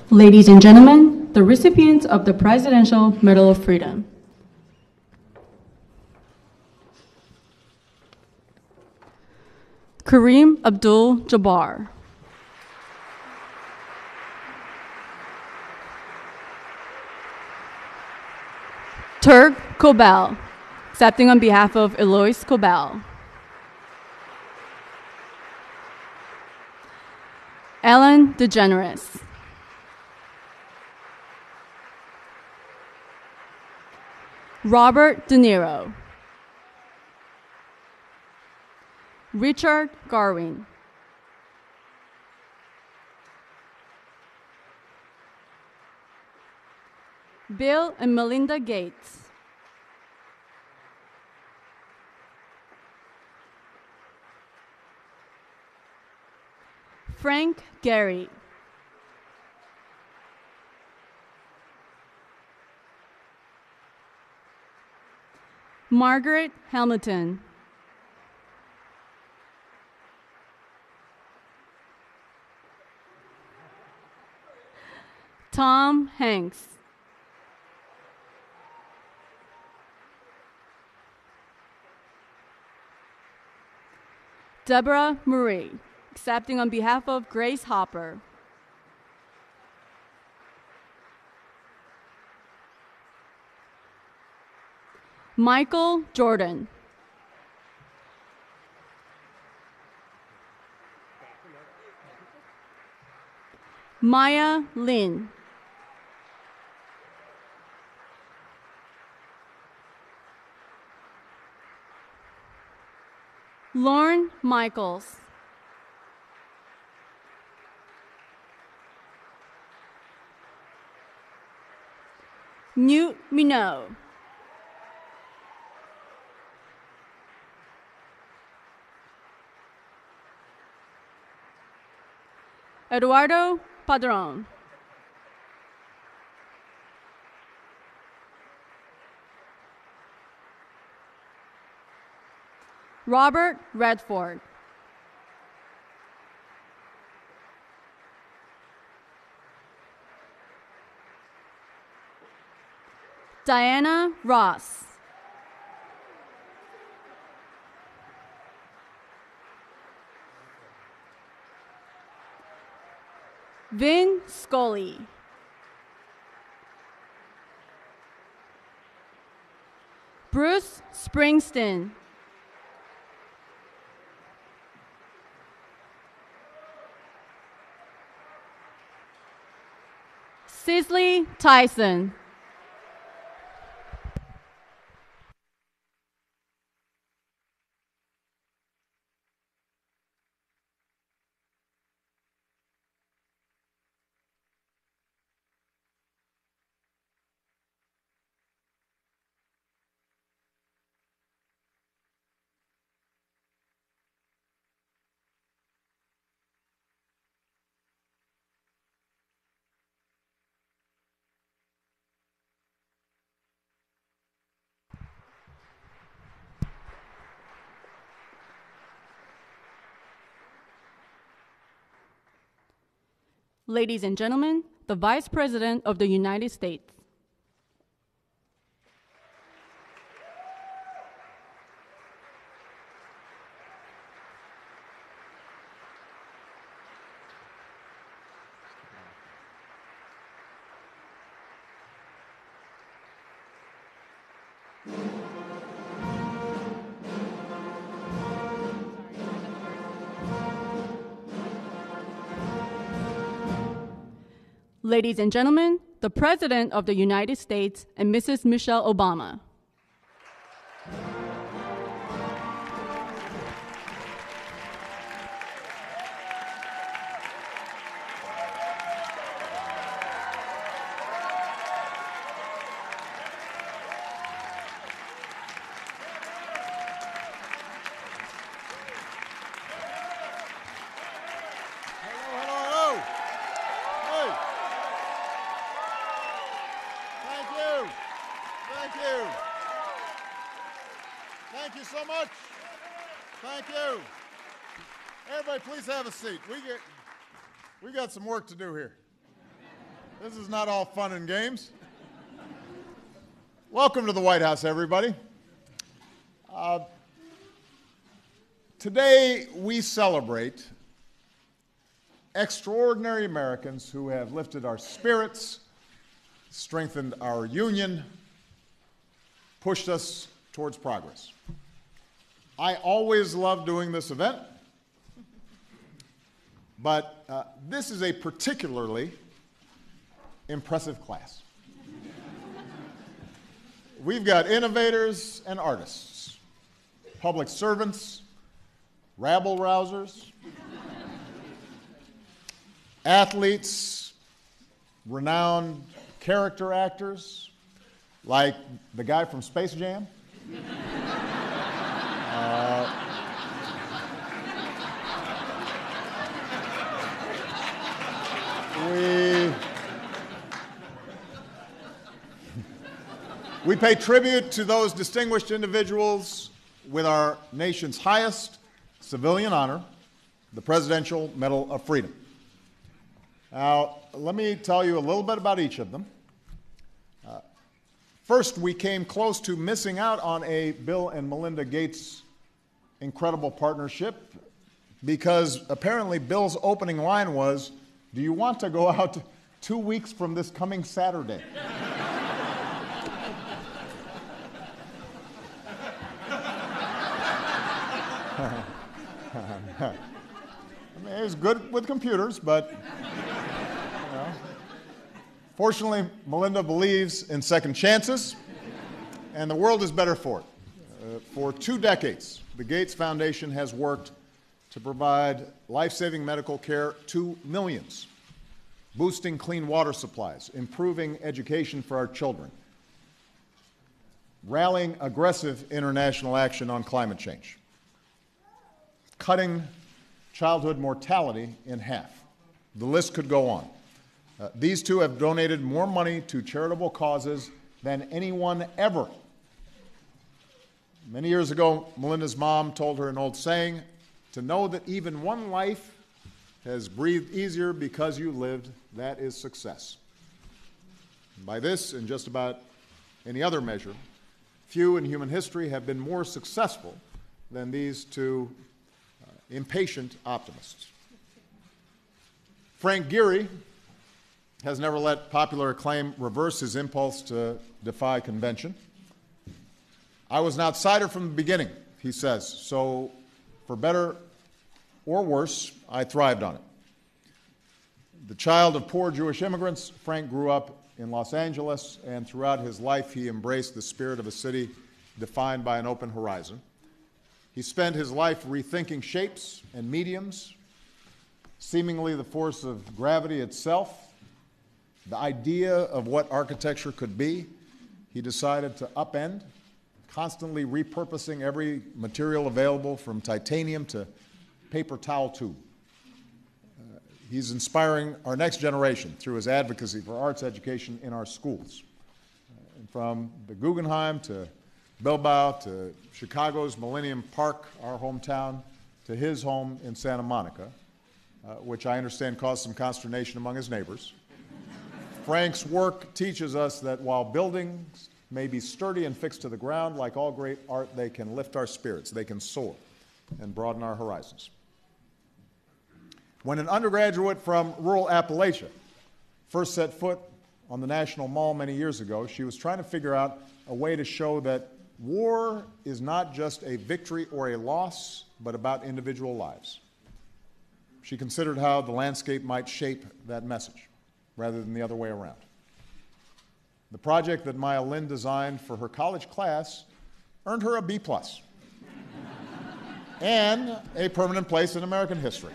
Ladies and gentlemen, the recipients of the Presidential Medal of Freedom. Kareem Abdul-Jabbar. Turk Kobel, accepting on behalf of Eloise Kobel. Ellen DeGeneres. Robert De Niro. Richard Garwin. Bill and Melinda Gates. Frank Gehry. Margaret Hamilton. Tom Hanks. Deborah Marie, accepting on behalf of Grace Hopper. Michael Jordan. Maya Lin. Lorne Michaels. Newt Minow. Eduardo Padron. Robert Redford. Diana Ross. Vin Scully. Bruce Springsteen. Cicely Tyson. Ladies and gentlemen, the Vice President of the United States. Ladies and gentlemen, the President of the United States and Mrs. Michelle Obama. Thank you so much. Thank you. Everybody, please have a seat. We got some work to do here. This is not all fun and games. Welcome to the White House, everybody. Today we celebrate extraordinary Americans who have lifted our spirits, strengthened our union, pushed us towards progress. I always love doing this event, but this is a particularly impressive class. We've got innovators and artists, public servants, rabble-rousers, athletes, renowned character actors, like the guy from Space Jam. We pay tribute to those distinguished individuals with our nation's highest civilian honor, the Presidential Medal of Freedom. Now, let me tell you a little bit about each of them. First, we came close to missing out on a Bill and Melinda Gates incredible partnership because apparently Bill's opening line was, "Do you want to go out 2 weeks from this coming Saturday?" I mean, he's good with computers, but fortunately, Melinda believes in second chances, and the world is better for it. For 2 decades, the Gates Foundation has worked to provide life-saving medical care to millions, boosting clean water supplies, improving education for our children, rallying aggressive international action on climate change, cutting childhood mortality in half. The list could go on. These two have donated more money to charitable causes than anyone ever. Many years ago, Melinda's mom told her an old saying, "To know that even one life has breathed easier because you lived, that is success." By this and just about any other measure, few in human history have been more successful than these two impatient optimists. Frank Gehry has never let popular acclaim reverse his impulse to defy convention. "I was an outsider from the beginning," he says, "so for better or worse, I thrived on it." The child of poor Jewish immigrants, Frank grew up in Los Angeles, and throughout his life he embraced the spirit of a city defined by an open horizon. He spent his life rethinking shapes and mediums, seemingly the force of gravity itself, the idea of what architecture could be. He decided to upend, constantly repurposing every material available from titanium to paper towel tube. He's inspiring our next generation through his advocacy for arts education in our schools. And from the Guggenheim to Bilbao to Chicago's Millennium Park, our hometown, to his home in Santa Monica, which I understand caused some consternation among his neighbors. Frank's work teaches us that while buildings may be sturdy and fixed to the ground, like all great art, they can lift our spirits, they can soar and broaden our horizons. When an undergraduate from rural Appalachia first set foot on the National Mall many years ago, she was trying to figure out a way to show that war is not just a victory or a loss, but about individual lives. She considered how the landscape might shape that message, rather than the other way around. The project that Maya Lin designed for her college class earned her a B+ and a permanent place in American history.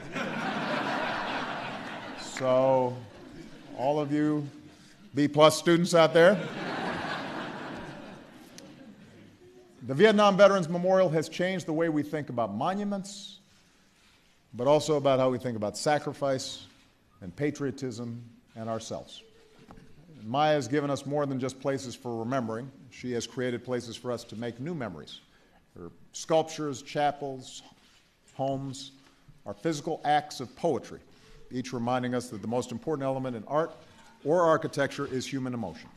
So, all of you B+ students out there, the Vietnam Veterans Memorial has changed the way we think about monuments, but also about how we think about sacrifice and patriotism and ourselves. Maya has given us more than just places for remembering. She has created places for us to make new memories. Her sculptures, chapels, homes are physical acts of poetry, each reminding us that the most important element in art or architecture is human emotion.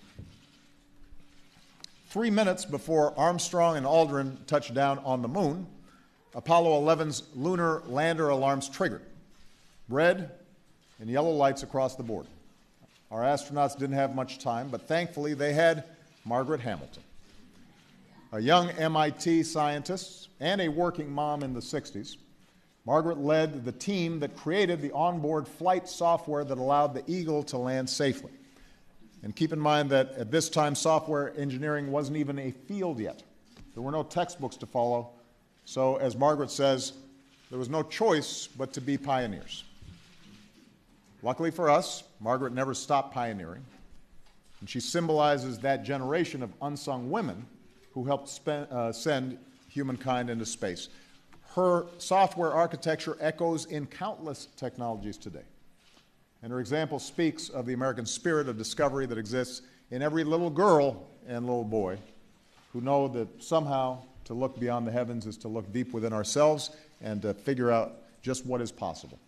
3 minutes before Armstrong and Aldrin touched down on the moon, Apollo 11's lunar lander alarms triggered. Red and yellow lights across the board. Our astronauts didn't have much time, but thankfully they had Margaret Hamilton, a young MIT scientist and a working mom in the 60s. Margaret led the team that created the onboard flight software that allowed the Eagle to land safely. And keep in mind that at this time, software engineering wasn't even a field yet. There were no textbooks to follow. So, as Margaret says, there was no choice but to be pioneers. Luckily for us, Margaret never stopped pioneering, and she symbolizes that generation of unsung women who helped send humankind into space. Her software architecture echoes in countless technologies today, and her example speaks of the American spirit of discovery that exists in every little girl and little boy who know that somehow to look beyond the heavens is to look deep within ourselves and to figure out just what is possible.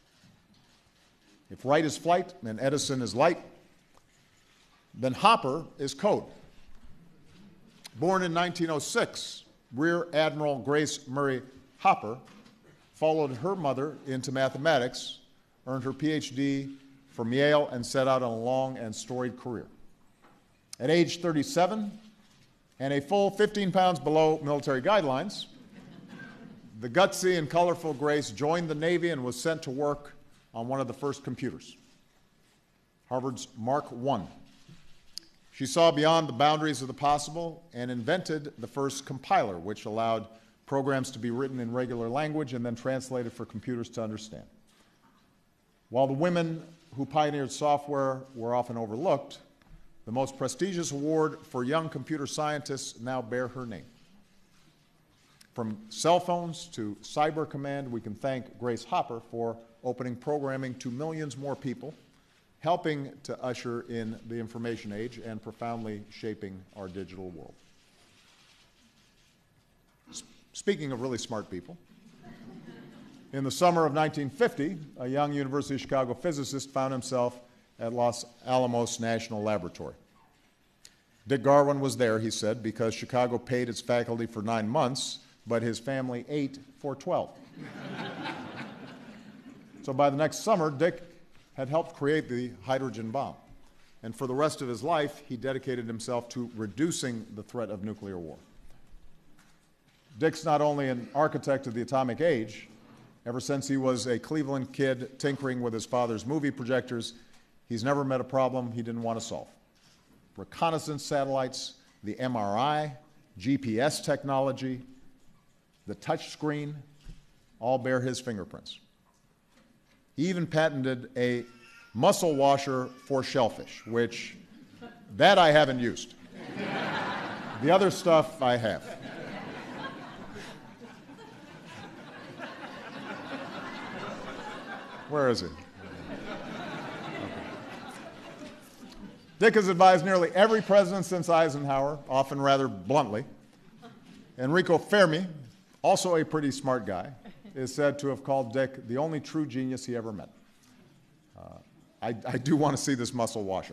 If Wright is flight and Edison is light, then Hopper is code. Born in 1906, Rear Admiral Grace Murray Hopper followed her mother into mathematics, earned her PhD from Yale, and set out on a long and storied career. At age 37, and a full 15 pounds below military guidelines, the gutsy and colorful Grace joined the Navy and was sent to work on one of the first computers, Harvard's Mark I. She saw beyond the boundaries of the possible and invented the first compiler, which allowed programs to be written in regular language and then translated for computers to understand. While the women who pioneered software were often overlooked, the most prestigious award for young computer scientists now bear her name. From cell phones to cyber command, we can thank Grace Hopper for opening programming to millions more people, helping to usher in the information age and profoundly shaping our digital world. Speaking of really smart people, in the summer of 1950, a young University of Chicago physicist found himself at Los Alamos National Laboratory. Dick Garwin was there, he said, because Chicago paid its faculty for 9 months, but his family ate for 12. So by the next summer, Dick had helped create the hydrogen bomb. And for the rest of his life, he dedicated himself to reducing the threat of nuclear war. Dick's not only an architect of the atomic age. Ever since he was a Cleveland kid tinkering with his father's movie projectors, he's never met a problem he didn't want to solve. Reconnaissance satellites, the MRI, GPS technology, the touch screen, all bear his fingerprints. He even patented a muscle washer for shellfish, which, that I haven't used. The other stuff I have. Where is it? Okay. Dick has advised nearly every president since Eisenhower, often rather bluntly. Enrico Fermi, also a pretty smart guy, is said to have called Dick the only true genius he ever met. I do want to see this muscle washer.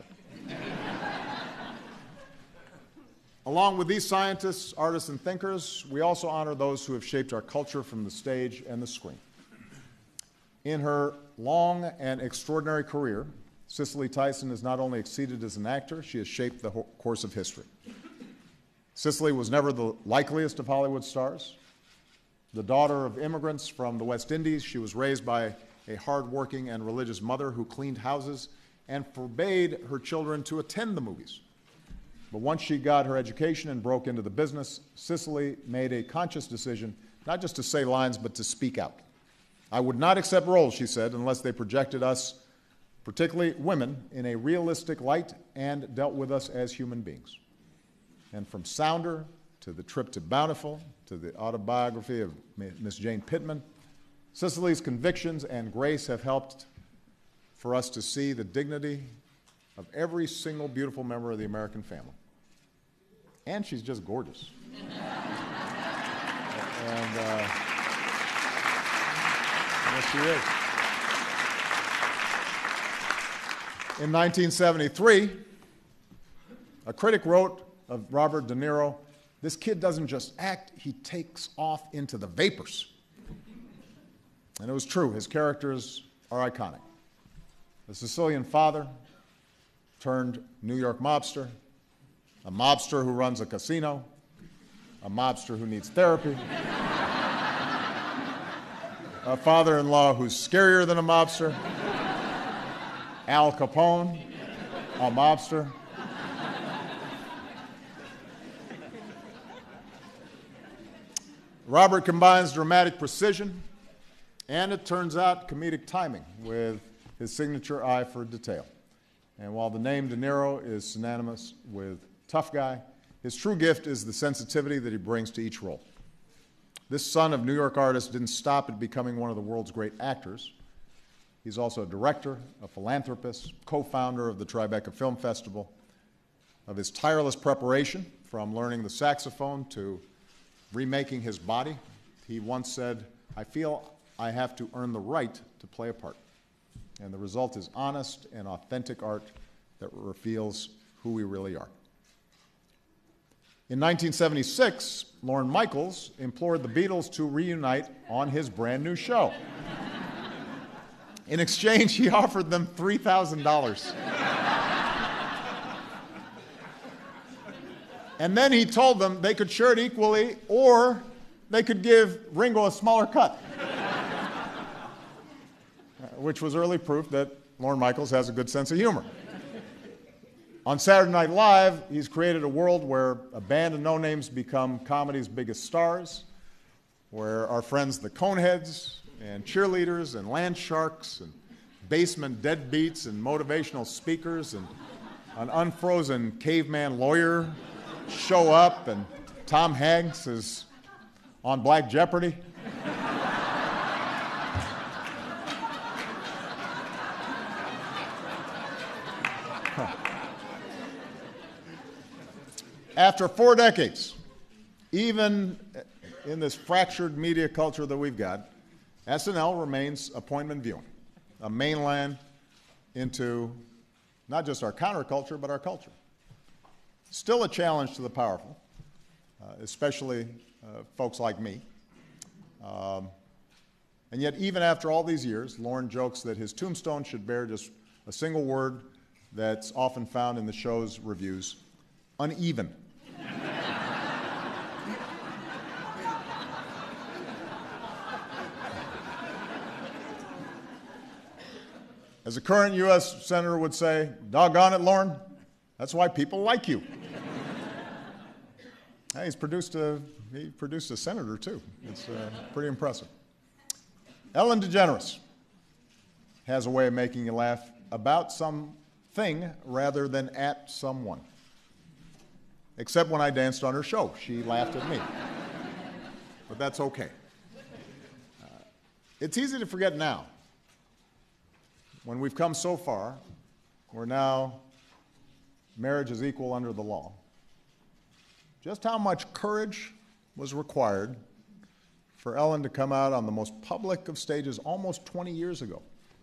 Along with these scientists, artists, and thinkers, we also honor those who have shaped our culture from the stage and the screen. In her long and extraordinary career, Cicely Tyson has not only exceeded as an actor, she has shaped the course of history. Cicely was never the likeliest of Hollywood stars. The daughter of immigrants from the West Indies, she was raised by a hardworking and religious mother who cleaned houses and forbade her children to attend the movies. But once she got her education and broke into the business, Cicely made a conscious decision not just to say lines, but to speak out. I would not accept roles, she said, unless they projected us, particularly women, in a realistic light and dealt with us as human beings. And from Sounder to The Trip to Bountiful to the autobiography of Miss Jane Pittman, Cicely's convictions and grace have helped for us to see the dignity of every single beautiful member of the American family. And she's just gorgeous. And yes, she is. In 1973, a critic wrote of Robert De Niro, "This kid doesn't just act, he takes off into the vapors." And it was true. His characters are iconic. The Sicilian father turned New York mobster, a mobster who runs a casino, a mobster who needs therapy, a father-in-law who's scarier than a mobster, Al Capone, a mobster. Robert combines dramatic precision and, it turns out, comedic timing with his signature eye for detail. And while the name De Niro is synonymous with tough guy, his true gift is the sensitivity that he brings to each role. This son of New York artist didn't stop at becoming one of the world's great actors. He's also a director, a philanthropist, co-founder of the Tribeca Film Festival. Of his tireless preparation, from learning the saxophone to remaking his body, he once said, "I feel I have to earn the right to play a part." And the result is honest and authentic art that reveals who we really are. In 1976, Lorne Michaels implored the Beatles to reunite on his brand new show. In exchange, he offered them $3,000. And then he told them they could share it equally, or they could give Ringo a smaller cut, which was early proof that Lorne Michaels has a good sense of humor. On Saturday Night Live, he's created a world where a band of no-names become comedy's biggest stars, where our friends the Coneheads and cheerleaders and land sharks and basement deadbeats and motivational speakers and an unfrozen caveman lawyer show up, and Tom Hanks is on Black Jeopardy. After 4 decades, even in this fractured media culture that we've got, SNL remains appointment viewing, a mainland into not just our counterculture, but our culture. Still a challenge to the powerful, especially folks like me. And yet, even after all these years, Lorne jokes that his tombstone should bear just a single word that's often found in the show's reviews: uneven. As a current U.S. Senator would say, "Doggone it, Lorne, that's why people like you." Hey, he produced a senator, too. It's pretty impressive. Ellen DeGeneres has a way of making you laugh about something rather than at someone. Except when I danced on her show. She laughed at me. But that's okay. It's easy to forget now, when we've come so far, where now marriage is equal under the law, just how much courage was required for Ellen to come out on the most public of stages almost 20 years ago.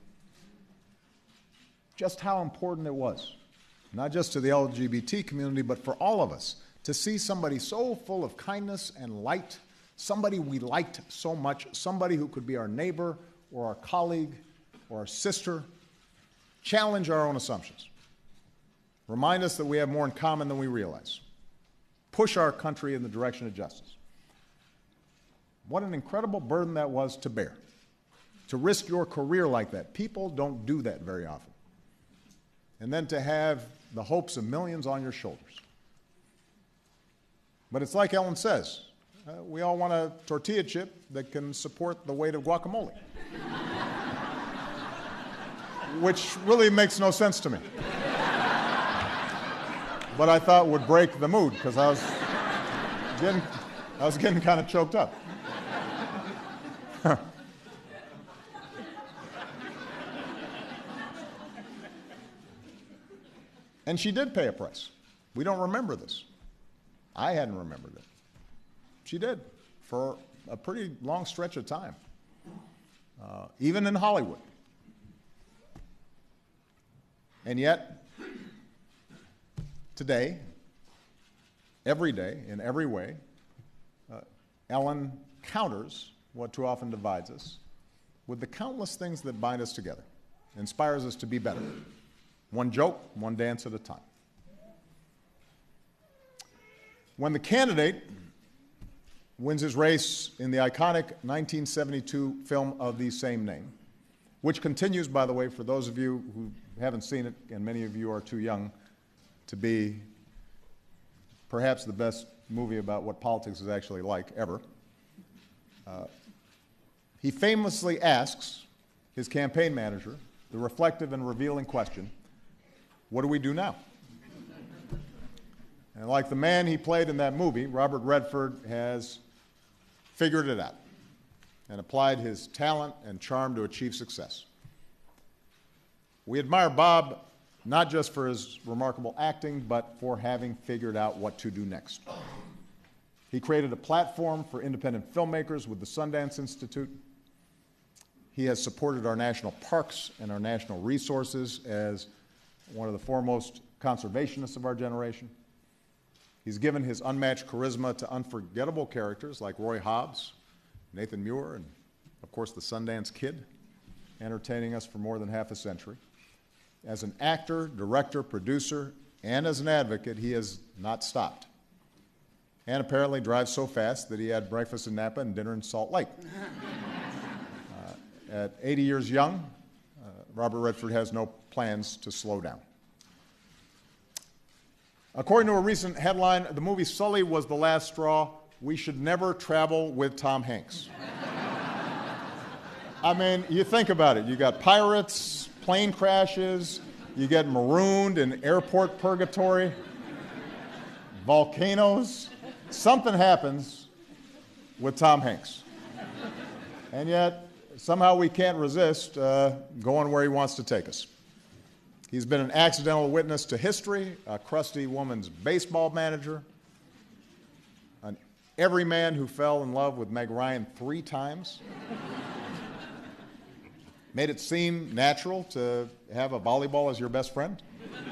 Just how important it was, not just to the LGBT community, but for all of us, to see somebody so full of kindness and light, somebody we liked so much, somebody who could be our neighbor or our colleague or our sister, challenge our own assumptions, remind us that we have more in common than we realize, push our country in the direction of justice. What an incredible burden that was to bear, to risk your career like that. People don't do that very often. And then to have the hopes of millions on your shoulders. But it's like Ellen says, we all want a tortilla chip that can support the weight of guacamole. Which really makes no sense to me. But I thought would break the mood, because I was getting kind of choked up. And she did pay a price. We don't remember this. I hadn't remembered it. She did, for a pretty long stretch of time, even in Hollywood. And yet, today, every day, in every way, Ellen counters what too often divides us with the countless things that bind us together, inspires us to be better. One joke, one dance at a time. When the candidate wins his race in the iconic 1972 film of the same name, which continues, by the way, for those of you who haven't seen it, and many of you are too young, to be perhaps the best movie about what politics is actually like ever. He famously asks his campaign manager the reflective and revealing question, what do we do now? And like the man he played in that movie, Robert Redford has figured it out and applied his talent and charm to achieve success. We admire Bob not just for his remarkable acting, but for having figured out what to do next. He created a platform for independent filmmakers with the Sundance Institute. He has supported our national parks and our national resources as one of the foremost conservationists of our generation. He's given his unmatched charisma to unforgettable characters like Roy Hobbs, Nathan Muir, and, of course, the Sundance Kid, entertaining us for more than half a century. As an actor, director, producer, and as an advocate, he has not stopped. And apparently drives so fast that he had breakfast in Napa and dinner in Salt Lake. At 80 years young, Robert Redford has no plans to slow down. According to a recent headline, the movie Sully was the last straw. We should never travel with Tom Hanks. I mean, you think about it. You got pirates, plane crashes, you get marooned in airport purgatory, volcanoes. Something happens with Tom Hanks. And yet, somehow we can't resist going where he wants to take us. He's been an accidental witness to history, a crusty woman's baseball manager, an everyman who fell in love with Meg Ryan 3 times, made it seem natural to have a volleyball as your best friend.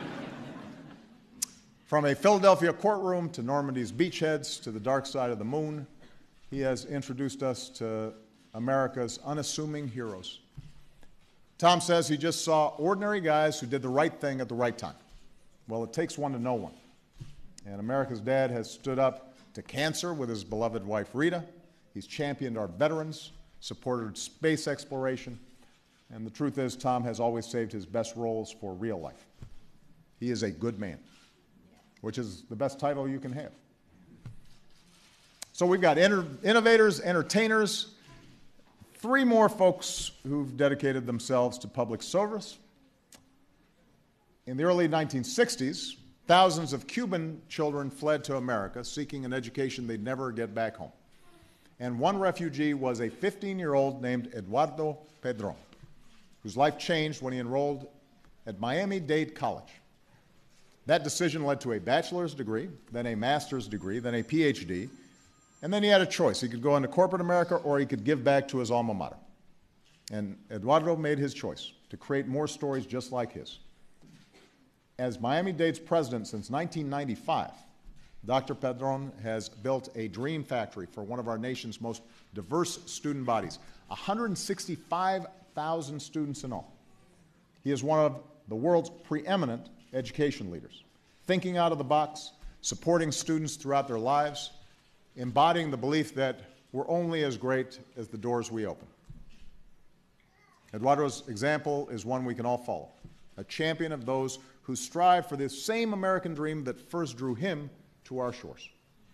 From a Philadelphia courtroom to Normandy's beachheads to the dark side of the moon, he has introduced us to America's unassuming heroes. Tom says he just saw ordinary guys who did the right thing at the right time. Well, it takes one to know one. And America's dad has stood up to cancer with his beloved wife, Rita. He's championed our veterans, supported space exploration, and the truth is, Tom has always saved his best roles for real life. He is a good man, which is the best title you can have. So we've got innovators, entertainers, 3 more folks who've dedicated themselves to public service. In the early 1960s, thousands of Cuban children fled to America seeking an education they'd never get back home. And one refugee was a 15-year-old named Eduardo Pedron, whose life changed when he enrolled at Miami-Dade College. That decision led to a bachelor's degree, then a master's degree, then a PhD, and then he had a choice. He could go into corporate America or he could give back to his alma mater. And Eduardo made his choice to create more stories just like his. As Miami-Dade's president since 1995, Dr. Pedron has built a dream factory for one of our nation's most diverse student bodies, 165,000 students in all. He is one of the world's preeminent education leaders, thinking out of the box, supporting students throughout their lives, embodying the belief that we're only as great as the doors we open. Eduardo's example is one we can all follow, a champion of those who strive for this same American dream that first drew him to our shores.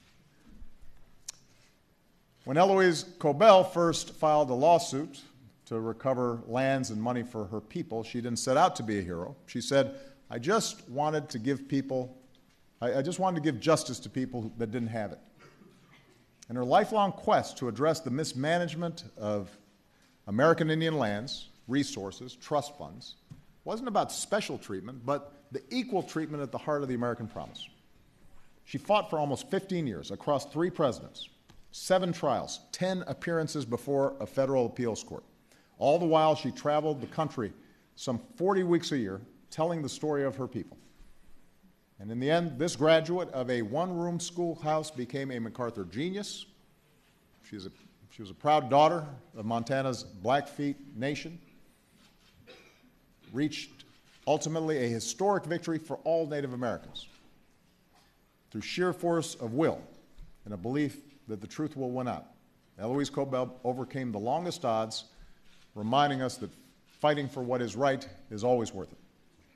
When Eloise Cobell first filed a lawsuit to recover lands and money for her people, she didn't set out to be a hero. She said, I just wanted to give justice to people that didn't have it. And her lifelong quest to address the mismanagement of American Indian lands, resources, trust funds, wasn't about special treatment, but the equal treatment at the heart of the American promise. She fought for almost 15 years across 3 presidents, 7 trials, 10 appearances before a federal appeals court. All the while, she traveled the country some 40 weeks a year, telling the story of her people. And in the end, this graduate of a one-room schoolhouse became a MacArthur genius. She was a proud daughter of Montana's Blackfeet Nation, reached ultimately a historic victory for all Native Americans through sheer force of will and a belief that the truth will win out. Eloise Cobell overcame the longest odds, reminding us that fighting for what is right is always worth it.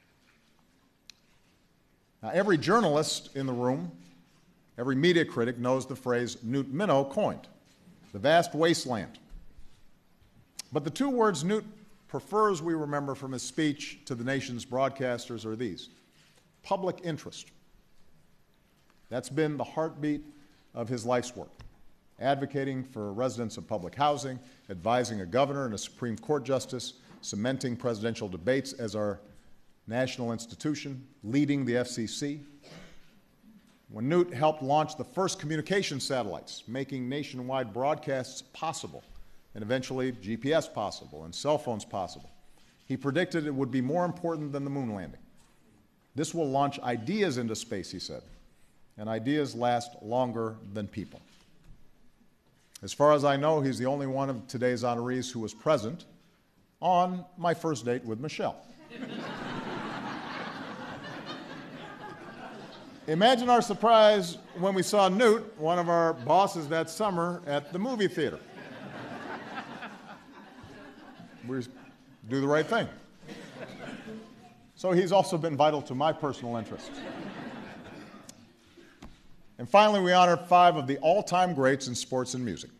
Now, every journalist in the room, every media critic knows the phrase Newt Minow coined, the vast wasteland. But the two words Newt prefers we remember from his speech to the nation's broadcasters are these: public interest. That's been the heartbeat of his life's work, advocating for residents of public housing, advising a governor and a Supreme Court justice, cementing presidential debates as our national institution, leading the FCC. When Newt helped launch the first communication satellites, making nationwide broadcasts possible, and eventually GPS possible and cell phones possible, he predicted it would be more important than the moon landing. This will launch ideas into space, he said, and ideas last longer than people. As far as I know, he's the only one of today's honorees who was present on my first date with Michelle. Imagine our surprise when we saw Newt, one of our bosses that summer, at the movie theater. We do the right thing. So he's also been vital to my personal interests. And finally, we honor 5 of the all-time greats in sports and music.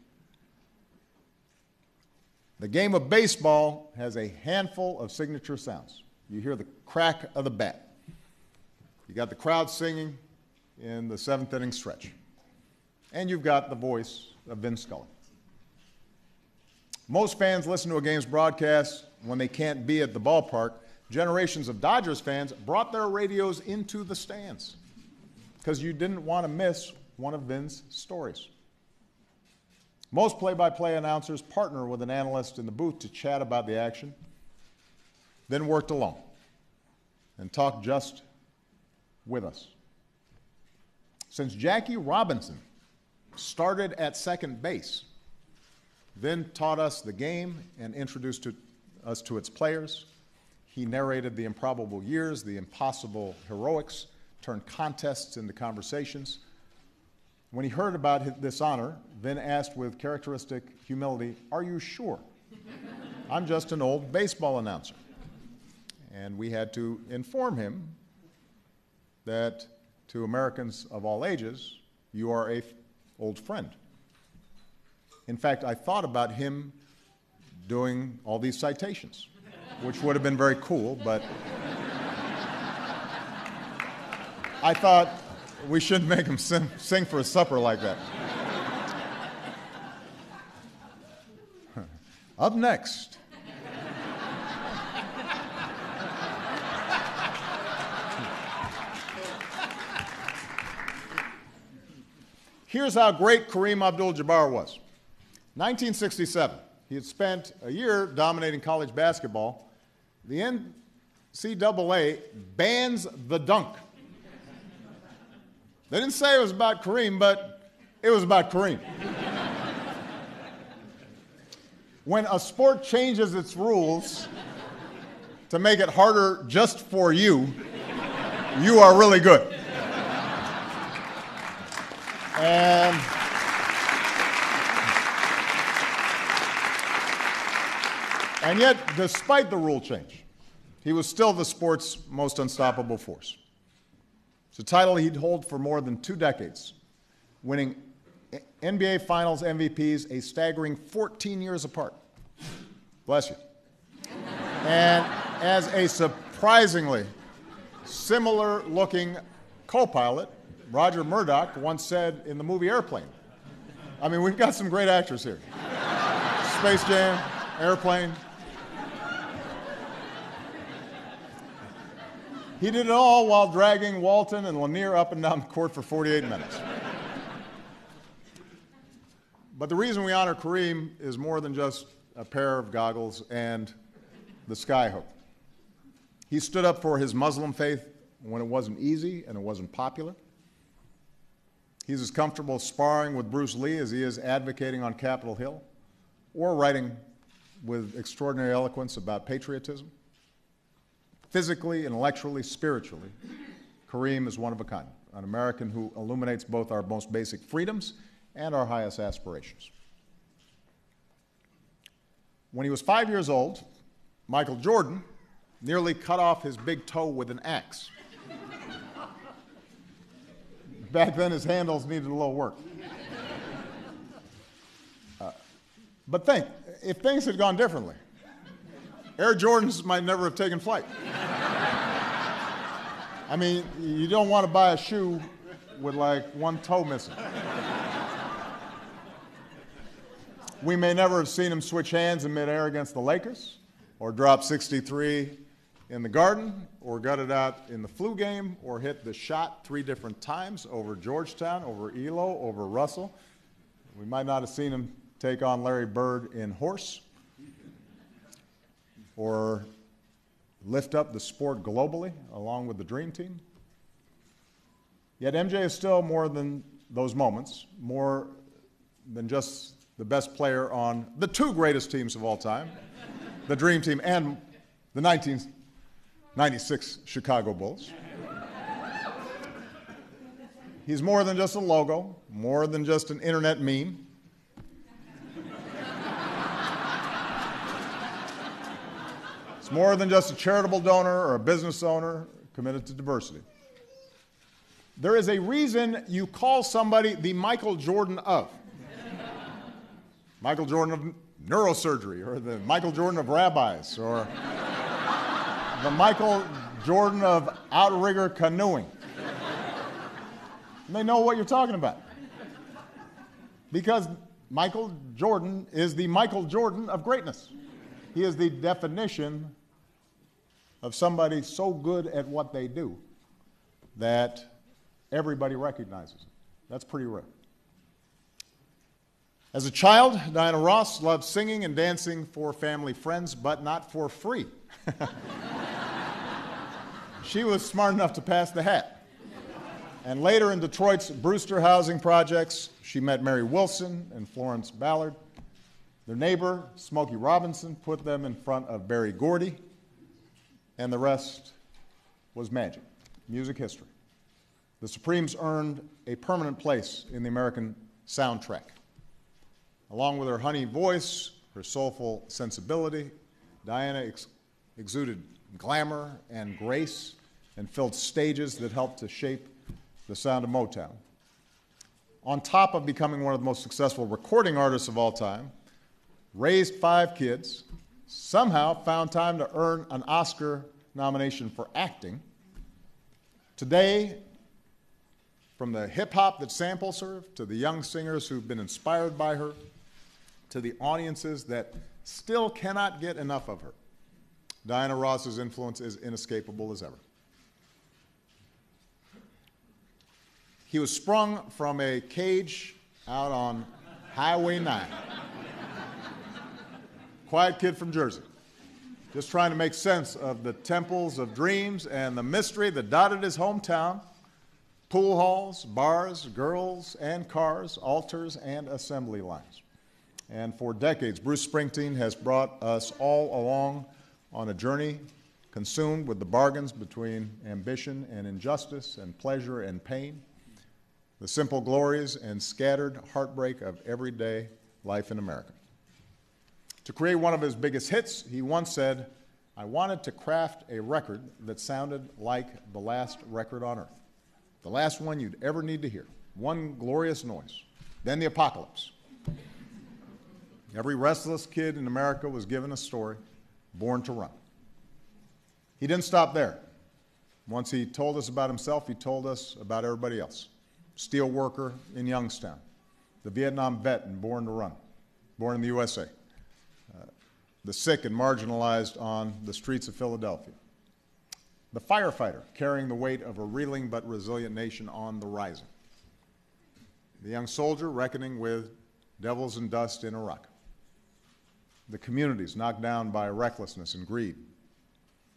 The game of baseball has a handful of signature sounds. You hear the crack of the bat. You got the crowd singing in the 7th inning stretch. And you've got the voice of Vin Scully. Most fans listen to a game's broadcast when they can't be at the ballpark. Generations of Dodgers fans brought their radios into the stands because you didn't want to miss one of Vin's stories. Most play-by-play announcers partner with an analyst in the booth to chat about the action, then worked alone and talked just with us. Since Jackie Robinson started at second base, Vin taught us the game and introduced us to its players. He narrated the improbable years, the impossible heroics, turned contests into conversations. When he heard about this honor, Vin asked with characteristic humility, "Are you sure? I'm just an old baseball announcer." And we had to inform him that to Americans of all ages, you are an old friend. In fact, I thought about him doing all these citations, which would have been very cool, but I thought we shouldn't make him sing for a supper like that. Up next. Here's how great Kareem Abdul-Jabbar was. 1967, he had spent a year dominating college basketball. The NCAA bans the dunk. They didn't say it was about Kareem, but it was about Kareem. When a sport changes its rules to make it harder just for you, you are really good. And yet, despite the rule change, he was still the sport's most unstoppable force. It's a title he'd hold for more than 2 decades, winning NBA Finals MVPs a staggering 14 years apart. Bless you. And as a surprisingly similar-looking co-pilot, Roger Murdoch once said in the movie Airplane. I mean, we've got some great actors here. Space Jam, Airplane. He did it all while dragging Walton and Lanier up and down the court for 48 minutes. But the reason we honor Kareem is more than just a pair of goggles and the skyhook. He stood up for his Muslim faith when it wasn't easy and it wasn't popular. He's as comfortable sparring with Bruce Lee as he is advocating on Capitol Hill or writing with extraordinary eloquence about patriotism. Physically, intellectually, spiritually, Kareem is one of a kind, an American who illuminates both our most basic freedoms and our highest aspirations. When he was 5 years old, Michael Jordan nearly cut off his big toe with an axe. Back then, his handles needed a little work. But think, if things had gone differently, Air Jordans might never have taken flight. I mean, you don't want to buy a shoe with like one toe missing. We may never have seen him switch hands in midair against the Lakers, or drop 63 in the Garden, or gut it out in the flu game, or hit the shot 3 different times over Georgetown, over Elo, over Russell. We might not have seen him take on Larry Bird in horse, or lift up the sport globally along with the Dream Team. Yet MJ is still more than those moments, more than just the best player on the 2 greatest teams of all time, the Dream Team and the 1996 Chicago Bulls. He's more than just a logo, more than just an internet meme. It's more than just a charitable donor or a business owner committed to diversity. There is a reason you call somebody the Michael Jordan of. Michael Jordan of neurosurgery, or the Michael Jordan of rabbis, or the Michael Jordan of outrigger canoeing. And they know what you're talking about. Because Michael Jordan is the Michael Jordan of greatness. He is the definition of somebody so good at what they do that everybody recognizes it. That's pretty rare. As a child, Diana Ross loved singing and dancing for family friends, but not for free. She was smart enough to pass the hat. And later in Detroit's Brewster housing projects, she met Mary Wilson and Florence Ballard. Their neighbor, Smokey Robinson, put them in front of Berry Gordy, and the rest was magic, music history. The Supremes earned a permanent place in the American soundtrack. Along with her honey voice, her soulful sensibility, Diana exuded glamour and grace and filled stages that helped to shape the sound of Motown. On top of becoming one of the most successful recording artists of all time, raised 5 kids, somehow found time to earn an Oscar nomination for acting. Today, from the hip-hop that samples her, to the young singers who've been inspired by her, to the audiences that still cannot get enough of her, Diana Ross's influence is inescapable as ever. He was sprung from a cage out on Highway 9. Quiet kid from Jersey, just trying to make sense of the temples of dreams and the mystery that dotted his hometown. Pool halls, bars, girls and cars, altars and assembly lines. And for decades, Bruce Springsteen has brought us all along on a journey consumed with the bargains between ambition and injustice and pleasure and pain, the simple glories and scattered heartbreak of everyday life in America. To create one of his biggest hits, he once said, "I wanted to craft a record that sounded like the last record on earth, the last one you'd ever need to hear, one glorious noise, then the apocalypse." Every restless kid in America was given a story, born to run. He didn't stop there. Once he told us about himself, he told us about everybody else. Steel worker in Youngstown, the Vietnam vet and born to run, born in the USA, the sick and marginalized on the streets of Philadelphia, the firefighter carrying the weight of a reeling but resilient nation on the rising, the young soldier reckoning with devils and dust in Iraq, the communities knocked down by recklessness and greed,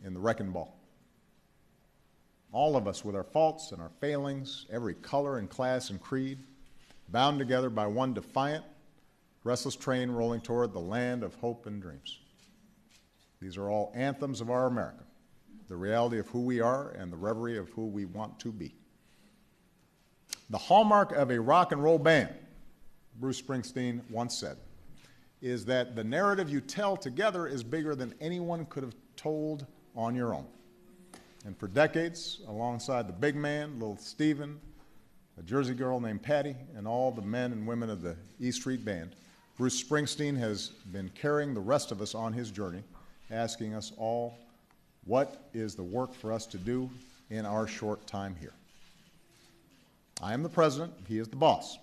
in the wrecking ball. All of us with our faults and our failings, every color and class and creed, bound together by one defiant, restless train rolling toward the land of hope and dreams. These are all anthems of our America, the reality of who we are and the reverie of who we want to be. The hallmark of a rock and roll band, Bruce Springsteen once said, is that the narrative you tell together is bigger than anyone could have told on your own. And for decades, alongside the big man, little Stephen, a Jersey girl named Patty, and all the men and women of the E Street Band, Bruce Springsteen has been carrying the rest of us on his journey, asking us all, what is the work for us to do in our short time here? I am the president, he is the boss.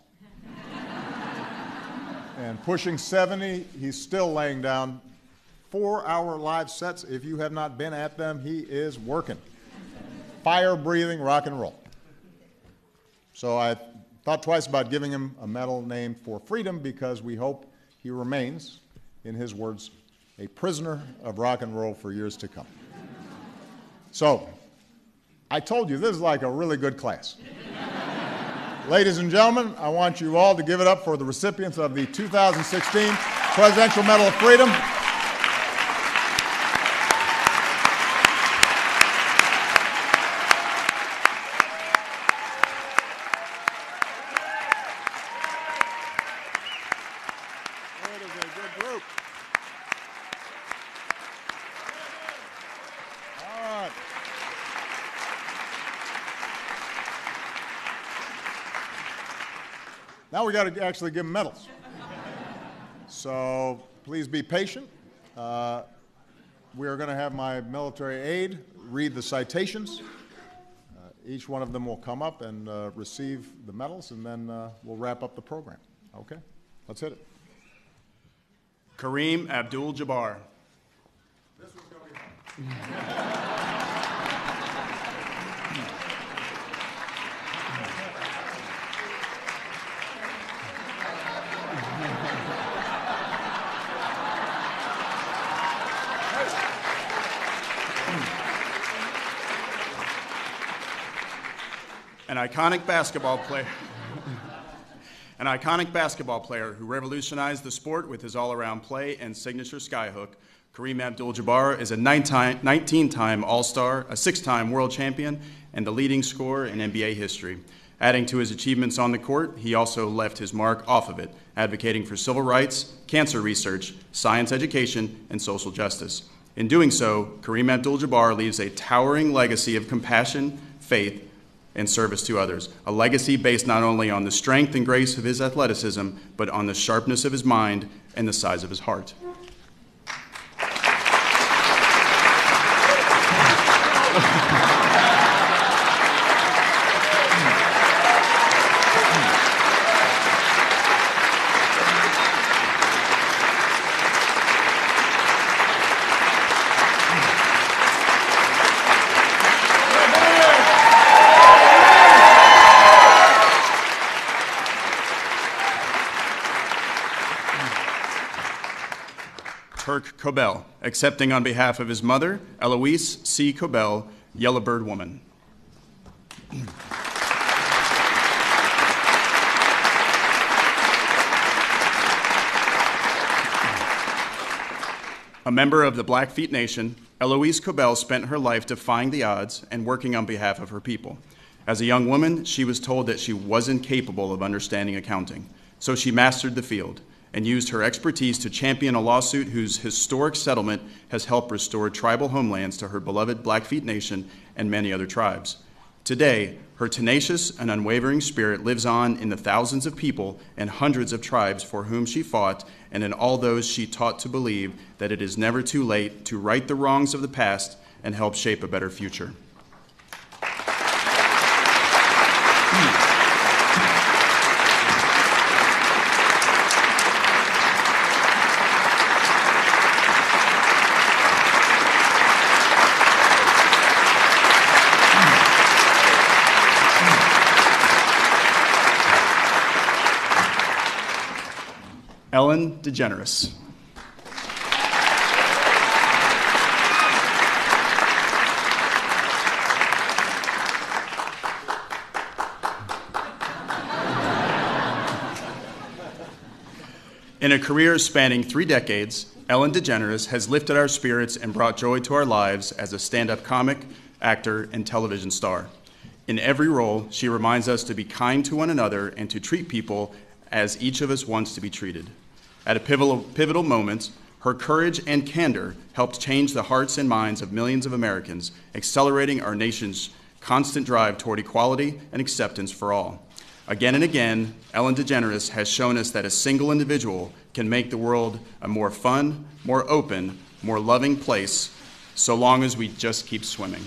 And pushing 70, he's still laying down 4-hour live sets. If you have not been at them, he is working. Fire-breathing rock and roll. So I thought twice about giving him a medal named For Freedom because we hope he remains, in his words, a prisoner of rock and roll for years to come. So, I told you, this is like a really good class. Ladies and gentlemen, I want you all to give it up for the recipients of the 2016 Presidential Medal of Freedom. It is a good group. All right. Now we got to actually give them medals. So please be patient. We are going to have my military aide read the citations. Each one of them will come up and receive the medals, and then we'll wrap up the program. Okay? Let's hit it. Kareem Abdul-Jabbar. This one's going to be hard. An iconic basketball player who revolutionized the sport with his all-around play and signature skyhook, Kareem Abdul-Jabbar is a 19-time All-Star, a 6-time world champion, and the leading scorer in NBA history. Adding to his achievements on the court, he also left his mark off of it, advocating for civil rights, cancer research, science education, and social justice. In doing so, Kareem Abdul-Jabbar leaves a towering legacy of compassion, faith, and service to others, a legacy based not only on the strength and grace of his athleticism, but on the sharpness of his mind and the size of his heart. Cobell, accepting on behalf of his mother, Eloise C. Cobell, Yellowbird Woman. A member of the Blackfeet Nation, Eloise Cobell spent her life defying the odds and working on behalf of her people. As a young woman, she was told that she wasn't capable of understanding accounting, so she mastered the field and used her expertise to champion a lawsuit whose historic settlement has helped restore tribal homelands to her beloved Blackfeet Nation and many other tribes. Today, her tenacious and unwavering spirit lives on in the thousands of people and hundreds of tribes for whom she fought, and in all those she taught to believe that it is never too late to right the wrongs of the past and help shape a better future. Ellen DeGeneres. In a career spanning 3 decades, Ellen DeGeneres has lifted our spirits and brought joy to our lives as a stand-up comic, actor, and television star. In every role, she reminds us to be kind to one another and to treat people as each of us wants to be treated. At a pivotal moment, her courage and candor helped change the hearts and minds of millions of Americans, accelerating our nation's constant drive toward equality and acceptance for all. Again and again, Ellen DeGeneres has shown us that a single individual can make the world a more fun, more open, more loving place, so long as we just keep swimming.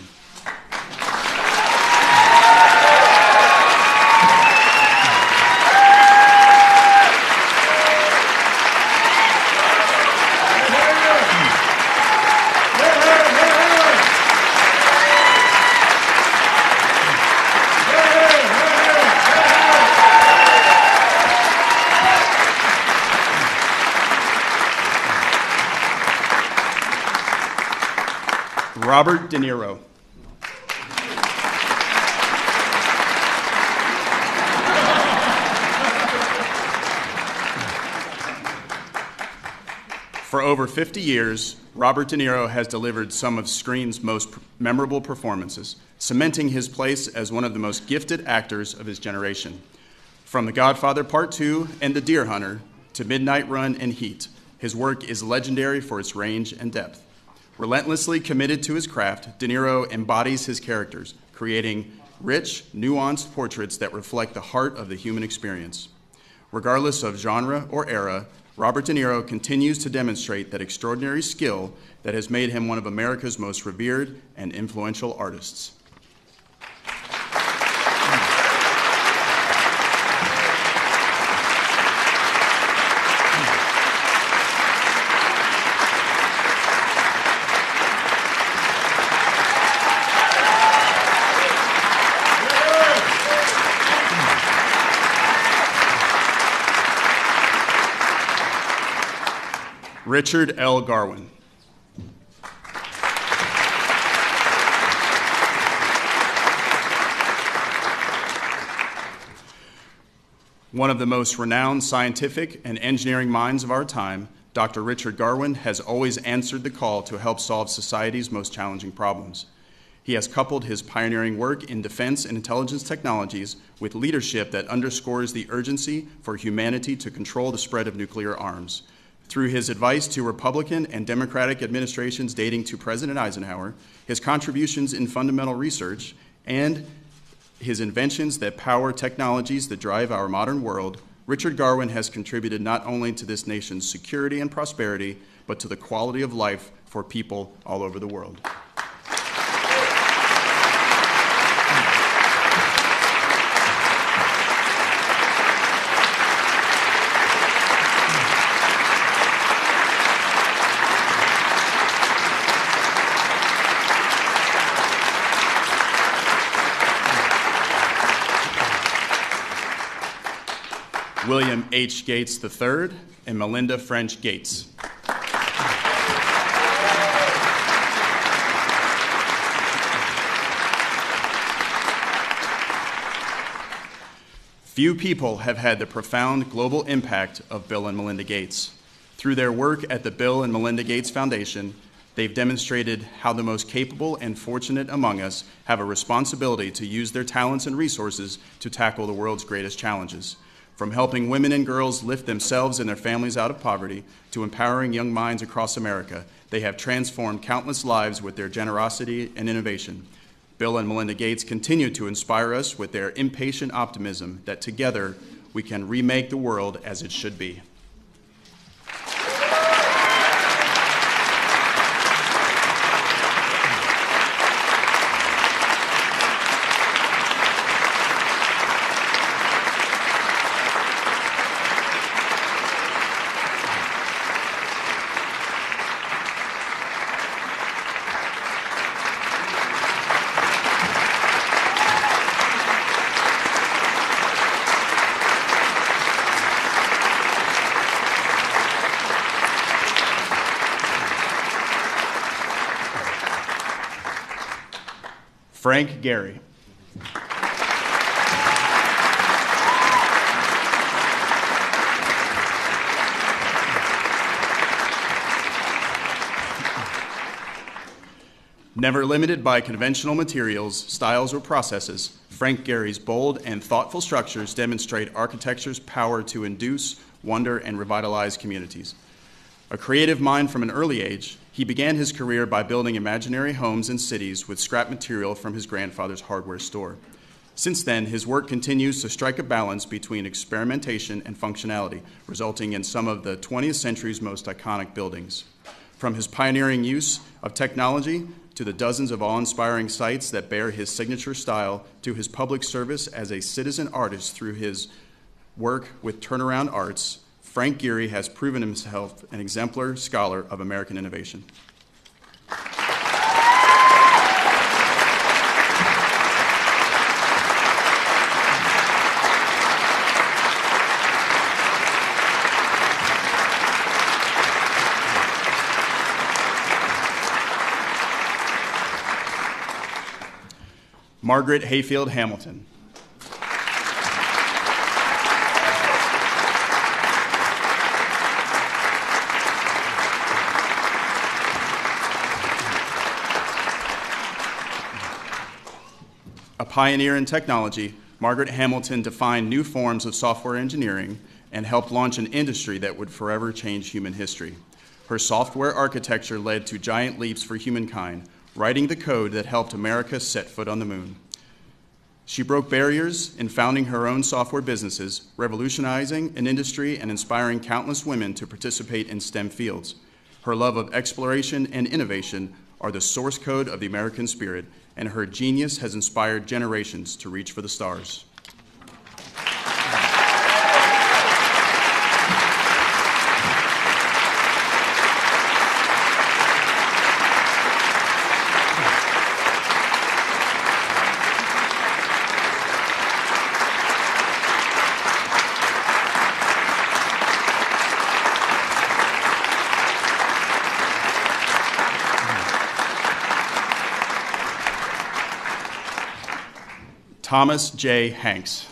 Robert De Niro. For over 50 years, Robert De Niro has delivered some of screen's most memorable performances, cementing his place as one of the most gifted actors of his generation. From The Godfather Part 2 and The Deer Hunter to Midnight Run and Heat, his work is legendary for its range and depth. Relentlessly committed to his craft, De Niro embodies his characters, creating rich, nuanced portraits that reflect the heart of the human experience. Regardless of genre or era, Robert De Niro continues to demonstrate that extraordinary skill that has made him one of America's most revered and influential artists. Richard L. Garwin. One of the most renowned scientific and engineering minds of our time, Dr. Richard Garwin has always answered the call to help solve society's most challenging problems. He has coupled his pioneering work in defense and intelligence technologies with leadership that underscores the urgency for humanity to control the spread of nuclear arms. Through his advice to Republican and Democratic administrations dating to President Eisenhower, his contributions in fundamental research, and his inventions that power technologies that drive our modern world, Richard Garwin has contributed not only to this nation's security and prosperity, but to the quality of life for people all over the world. William H. Gates III and Melinda French Gates. Few people have had the profound global impact of Bill and Melinda Gates. Through their work at the Bill and Melinda Gates Foundation, they've demonstrated how the most capable and fortunate among us have a responsibility to use their talents and resources to tackle the world's greatest challenges. From helping women and girls lift themselves and their families out of poverty to empowering young minds across America, they have transformed countless lives with their generosity and innovation. Bill and Melinda Gates continue to inspire us with their impatient optimism that together we can remake the world as it should be. Frank Gehry. Never limited by conventional materials, styles, or processes, Frank Gehry's bold and thoughtful structures demonstrate architecture's power to induce wonder and revitalize communities. A creative mind from an early age, he began his career by building imaginary homes in cities with scrap material from his grandfather's hardware store. Since then, his work continues to strike a balance between experimentation and functionality, resulting in some of the 20th century's most iconic buildings. From his pioneering use of technology to the dozens of awe-inspiring sites that bear his signature style, to his public service as a citizen artist through his work with Turnaround Arts, Frank Gehry has proven himself an exemplar scholar of American innovation. Margaret Hayfield Hamilton. A pioneer in technology, Margaret Hamilton defined new forms of software engineering and helped launch an industry that would forever change human history. Her software architecture led to giant leaps for humankind, writing the code that helped America set foot on the moon. She broke barriers in founding her own software businesses, revolutionizing an industry and inspiring countless women to participate in STEM fields. Her love of exploration and innovation are the source code of the American spirit, and her genius has inspired generations to reach for the stars. Thomas J. Hanks.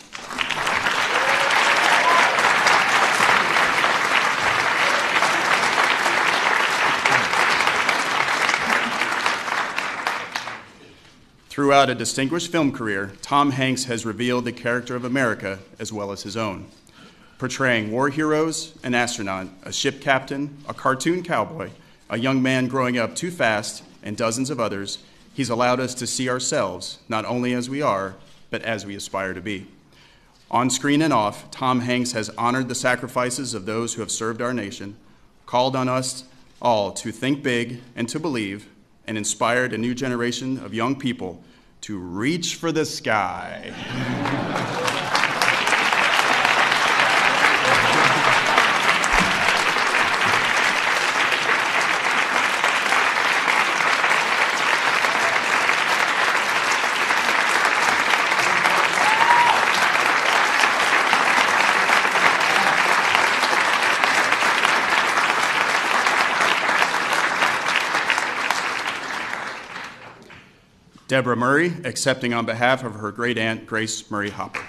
Throughout a distinguished film career, Tom Hanks has revealed the character of America as well as his own. Portraying war heroes, an astronaut, a ship captain, a cartoon cowboy, a young man growing up too fast, and dozens of others, he's allowed us to see ourselves not only as we are, but as we aspire to be. On screen and off, Tom Hanks has honored the sacrifices of those who have served our nation, called on us all to think big and to believe, and inspired a new generation of young people to reach for the sky. Deborah Murray, accepting on behalf of her great aunt, Grace Murray Hopper.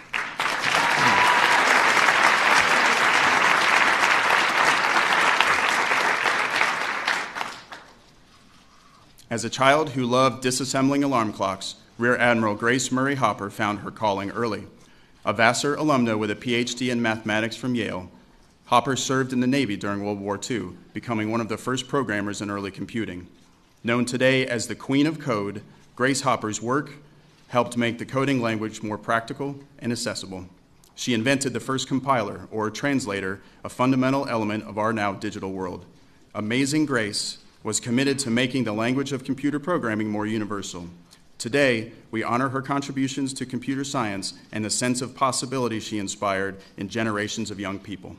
As a child who loved disassembling alarm clocks, Rear Admiral Grace Murray Hopper found her calling early. A Vassar alumna with a PhD in mathematics from Yale, Hopper served in the Navy during World War II, becoming one of the first programmers in early computing. Known today as the Queen of Code, Grace Hopper's work helped make the coding language more practical and accessible. She invented the first compiler, or translator, a fundamental element of our now digital world. Amazing Grace was committed to making the language of computer programming more universal. Today, we honor her contributions to computer science and the sense of possibility she inspired in generations of young people.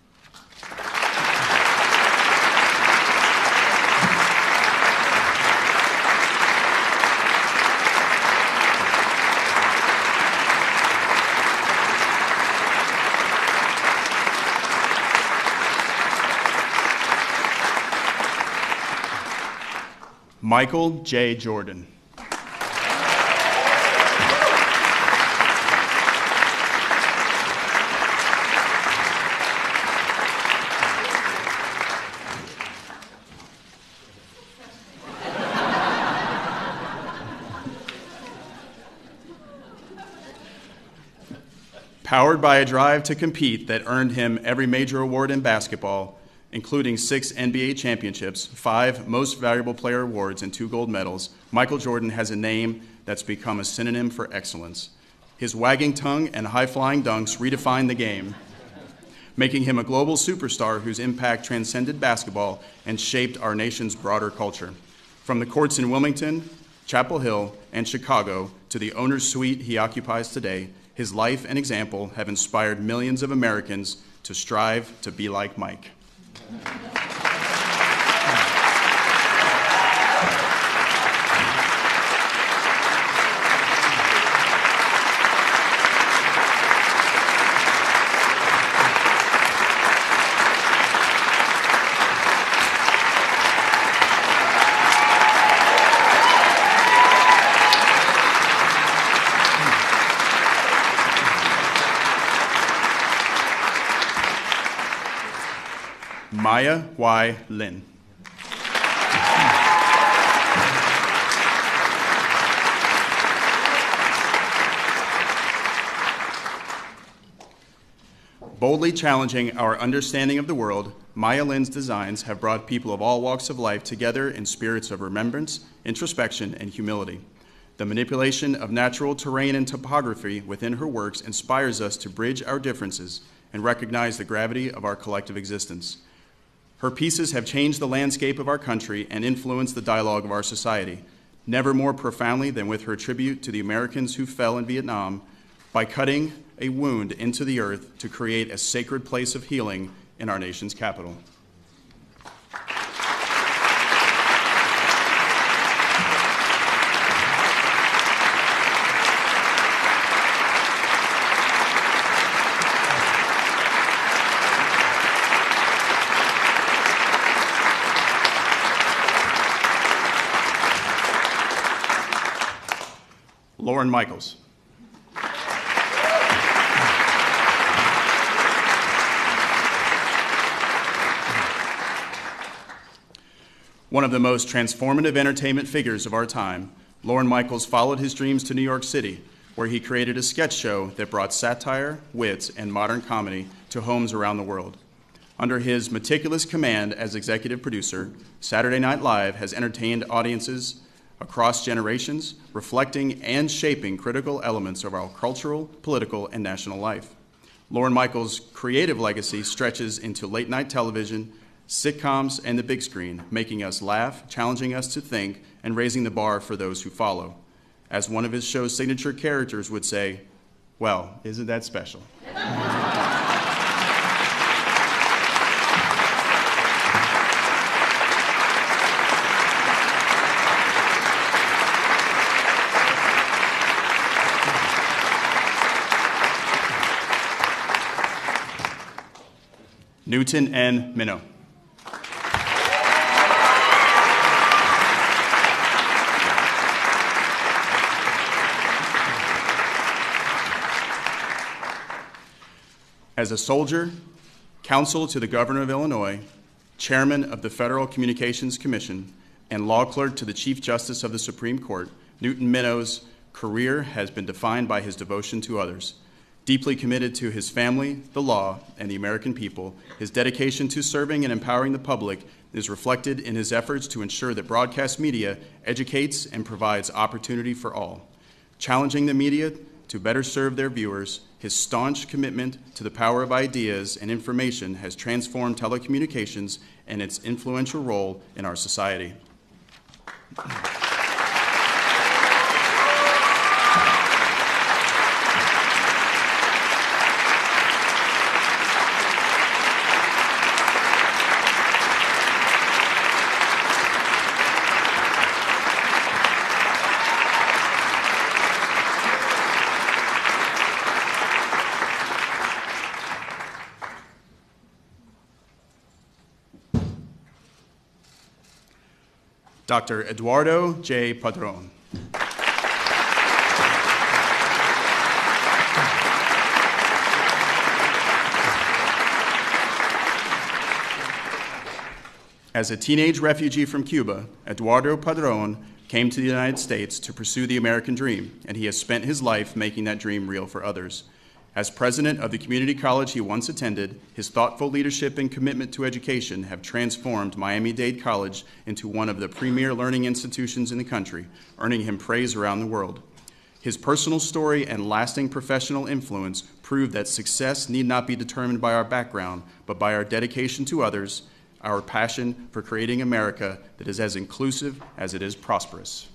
Michael J. Jordan. Powered by a drive to compete that earned him every major award in basketball, including 6 NBA championships, 5 Most Valuable Player awards, and 2 gold medals, Michael Jordan has a name that's become a synonym for excellence. His wagging tongue and high-flying dunks redefined the game, making him a global superstar whose impact transcended basketball and shaped our nation's broader culture. From the courts in Wilmington, Chapel Hill, and Chicago to the owner's suite he occupies today, his life and example have inspired millions of Americans to strive to be like Mike. Maya Y. Lin. Boldly challenging our understanding of the world, Maya Lin's designs have brought people of all walks of life together in spirits of remembrance, introspection, and humility. The manipulation of natural terrain and topography within her works inspires us to bridge our differences and recognize the gravity of our collective existence. Her pieces have changed the landscape of our country and influenced the dialogue of our society, never more profoundly than with her tribute to the Americans who fell in Vietnam by cutting a wound into the earth to create a sacred place of healing in our nation's capital. Lauren Michaels. One of the most transformative entertainment figures of our time, Lauren Michaels followed his dreams to New York City, where he created a sketch show that brought satire, wit, and modern comedy to homes around the world. Under his meticulous command as executive producer, Saturday Night Live has entertained audiences across generations, reflecting and shaping critical elements of our cultural, political, and national life. Lauren Michaels' creative legacy stretches into late-night television, sitcoms, and the big screen, making us laugh, challenging us to think, and raising the bar for those who follow. As one of his show's signature characters would say, well, isn't that special? Newton N. Minow. As a soldier, counsel to the governor of Illinois, chairman of the Federal Communications Commission, and law clerk to the Chief Justice of the Supreme Court, Newton Minow's career has been defined by his devotion to others. Deeply committed to his family, the law, and the American people, his dedication to serving and empowering the public is reflected in his efforts to ensure that broadcast media educates and provides opportunity for all. Challenging the media to better serve their viewers, his staunch commitment to the power of ideas and information has transformed telecommunications and its influential role in our society. Dr. Eduardo J. Padron. As a teenage refugee from Cuba, Eduardo Padron came to the United States to pursue the American dream, and he has spent his life making that dream real for others. As president of the community college he once attended, his thoughtful leadership and commitment to education have transformed Miami-Dade College into one of the premier learning institutions in the country, earning him praise around the world. His personal story and lasting professional influence prove that success need not be determined by our background, but by our dedication to others, our passion for creating America that is as inclusive as it is prosperous.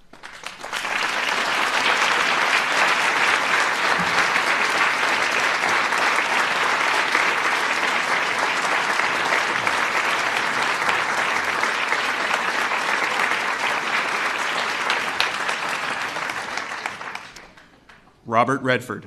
Robert Redford.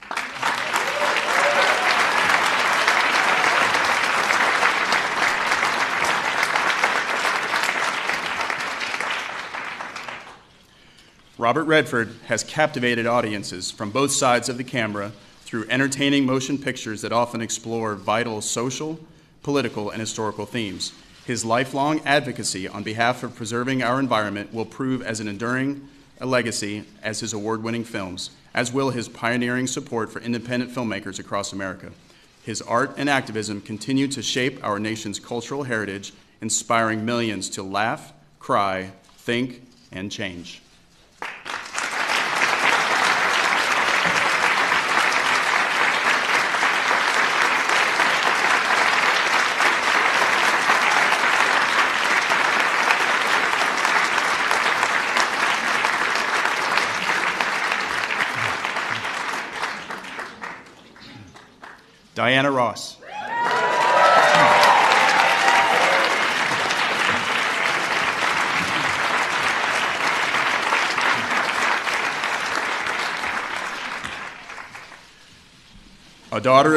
Robert Redford has captivated audiences from both sides of the camera through entertaining motion pictures that often explore vital social, political, and historical themes. His lifelong advocacy on behalf of preserving our environment will prove as enduring a legacy as his award-winning films, as will his pioneering support for independent filmmakers across America. His art and activism continue to shape our nation's cultural heritage, inspiring millions to laugh, cry, think, and change. Diana Ross. A daughter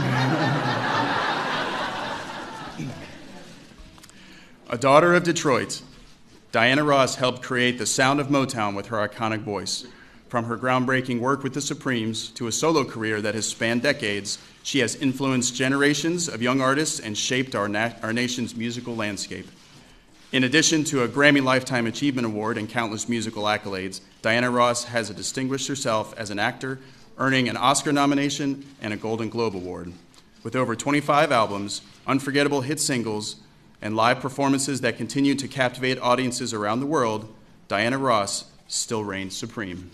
of Detroit, Diana Ross helped create the sound of Motown with her iconic voice. From her groundbreaking work with the Supremes to a solo career that has spanned decades, she has influenced generations of young artists and shaped our nation's musical landscape. In addition to a Grammy Lifetime Achievement Award and countless musical accolades, Diana Ross has distinguished herself as an actor, earning an Oscar nomination and a Golden Globe Award. With over 25 albums, unforgettable hit singles, and live performances that continue to captivate audiences around the world, Diana Ross still reigns supreme.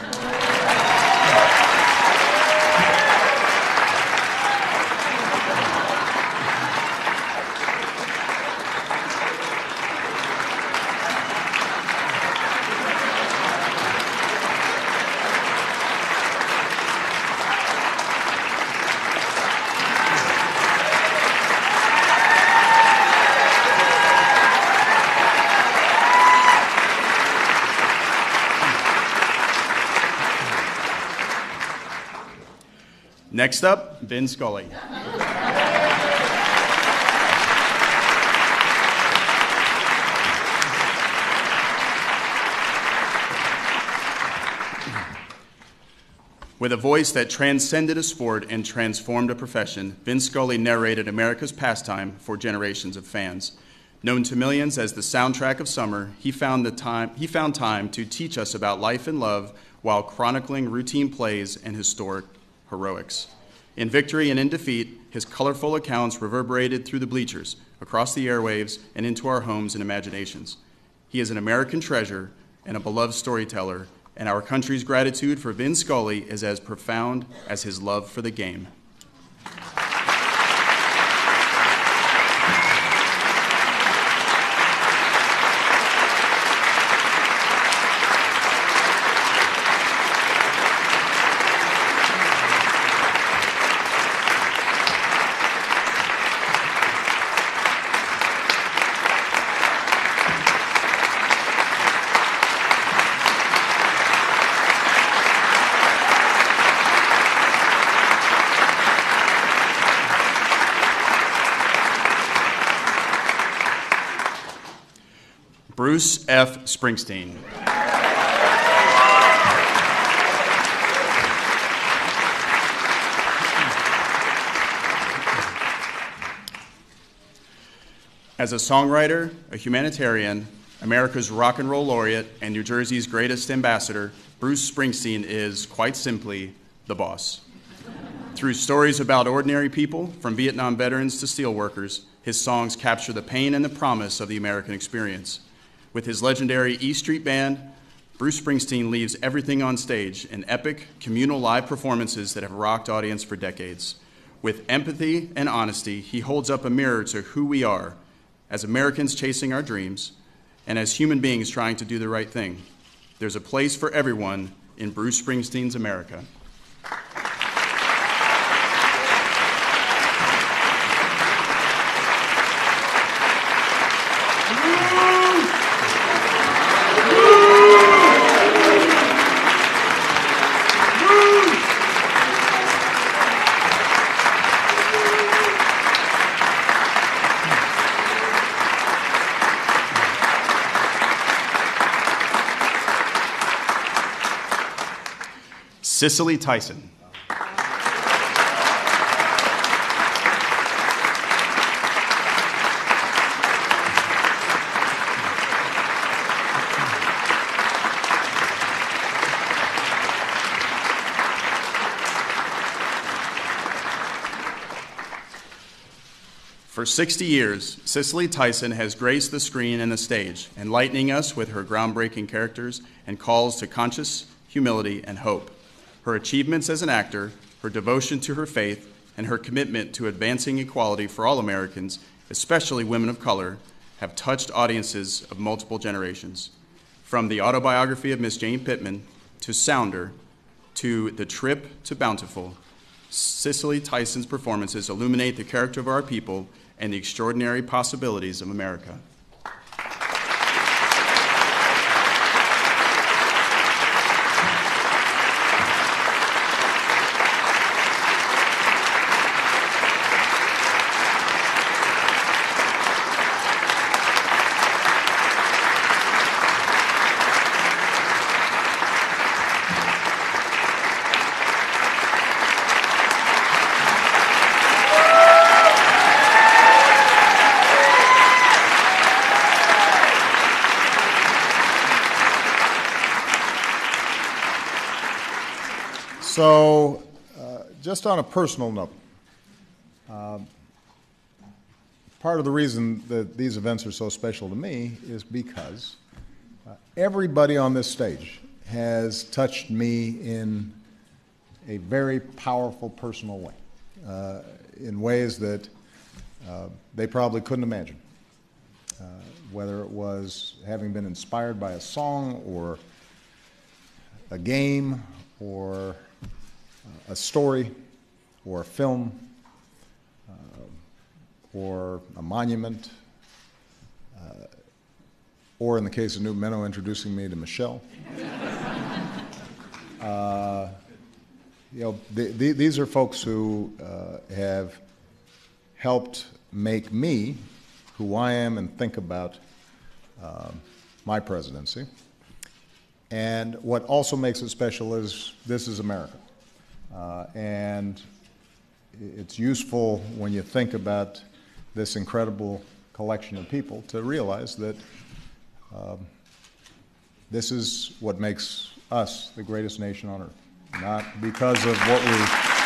Next up, Vin Scully. With a voice that transcended a sport and transformed a profession, Vin Scully narrated America's pastime for generations of fans. Known to millions as the soundtrack of summer, he found time to teach us about life and love while chronicling routine plays and historic heroics. In victory and in defeat, his colorful accounts reverberated through the bleachers, across the airwaves, and into our homes and imaginations. He is an American treasure and a beloved storyteller, and our country's gratitude for Vin Scully is as profound as his love for the game. Bruce F. Springsteen. As a songwriter, a humanitarian, America's rock and roll laureate, and New Jersey's greatest ambassador, Bruce Springsteen is, quite simply, the boss. Through stories about ordinary people, from Vietnam veterans to steelworkers, his songs capture the pain and the promise of the American experience. With his legendary E Street Band, Bruce Springsteen leaves everything on stage in epic, communal live performances that have rocked audiences for decades. With empathy and honesty, he holds up a mirror to who we are as Americans chasing our dreams and as human beings trying to do the right thing. There's a place for everyone in Bruce Springsteen's America. Cicely Tyson. For 60 years, Cicely Tyson has graced the screen and the stage, enlightening us with her groundbreaking characters and calls to conscious humility and hope. Her achievements as an actor, her devotion to her faith, and her commitment to advancing equality for all Americans, especially women of color, have touched audiences of multiple generations. From the autobiography of Miss Jane Pittman to Sounder to The Trip to Bountiful, Cicely Tyson's performances illuminate the character of our people and the extraordinary possibilities of America. So, just on a personal note, part of the reason that these events are so special to me is because everybody on this stage has touched me in a very powerful personal way, in ways that they probably couldn't imagine. Whether it was having been inspired by a song or a game or a story or a film or a monument, or in the case of Newt Minow, introducing me to Michelle. These are folks who have helped make me who I am and think about my presidency. And what also makes it special is this is America. And it's useful when you think about this incredible collection of people to realize that this is what makes us the greatest nation on earth, not because of what we...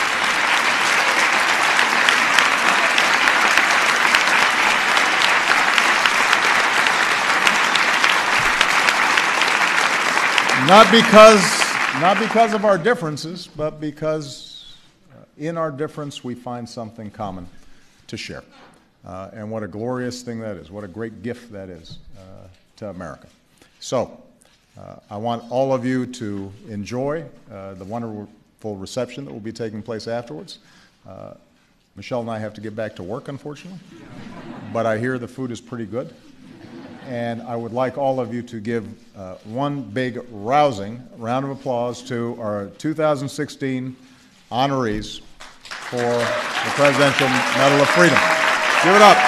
Not because of our differences, but because in our difference we find something common to share. And what a glorious thing that is. What a great gift that is to America. So I want all of you to enjoy the wonderful reception that will be taking place afterwards. Michelle and I have to get back to work, unfortunately, but I hear the food is pretty good. And I would like all of you to give one big rousing round of applause to our 2016 honorees for the Presidential Medal of Freedom. Give it up.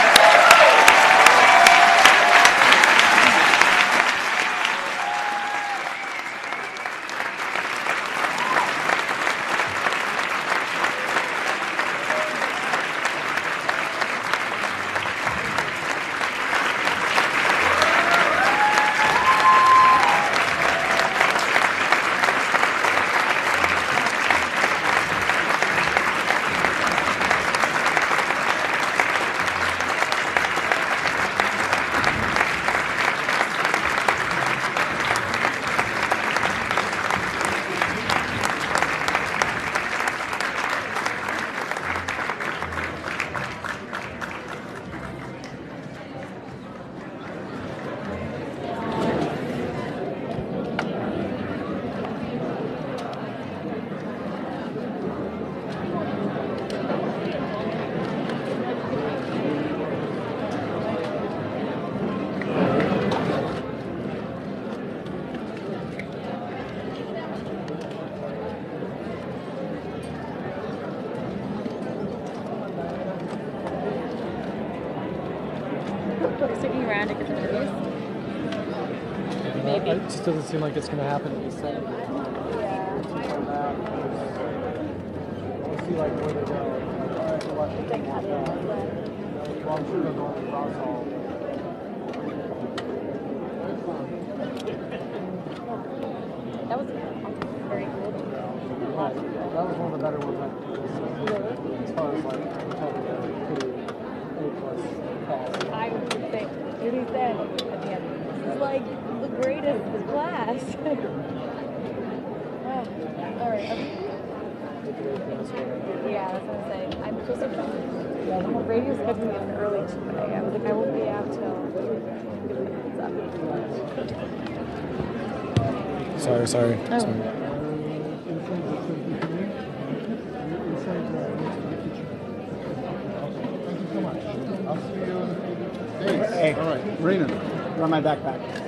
kind of get the movies. Maybe. It just doesn't seem like it's going to happen at this time. Yeah. We'll see like where they go. They cut it. Well, I'm sure they're going across all. That was very cool. That was one of the better ones I've seen. As far as like pretty A-plus cast. I would say, what he said at the end, this is like the greatest class. Oh, all right. Yeah, that's what I'm saying. I'm just yeah, the radio's scheduled in early today. I was like, I won't be out till Sorry. Oh. Hey, all right, Rena, run my backpack.